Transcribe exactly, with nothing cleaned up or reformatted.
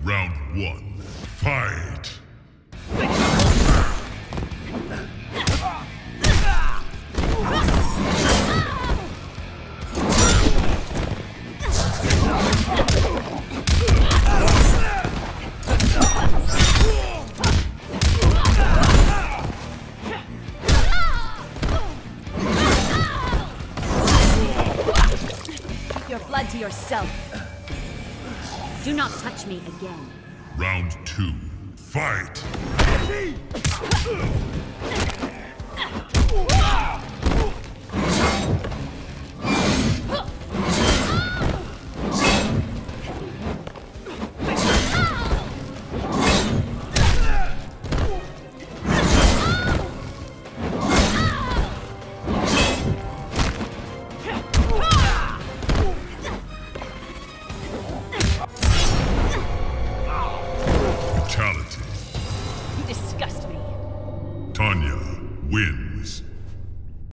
Round one. Fight! Your blood to yourself. Do not touch me again. Round two. Fight! Fatality. You disgust me. Tanya wins.